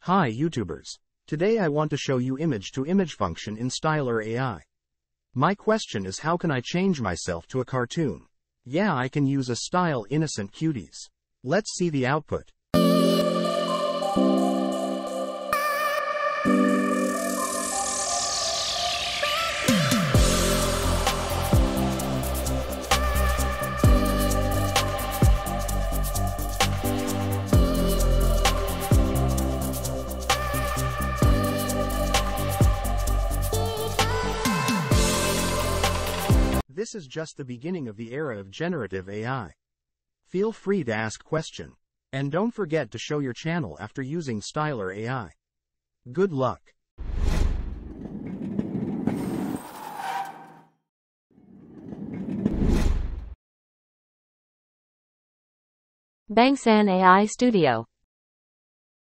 Hi YouTubers. Today I want to show you image-to-image function in Stylar AI. My question is, how can I change myself to a cartoon? Yeah, I can use a style innocent cuties. Let's see the output. This is just the beginning of the era of generative AI. Feel free to ask questions. And don't forget to show your channel after using Stylar AI. Good luck. Bangsan AI Studio.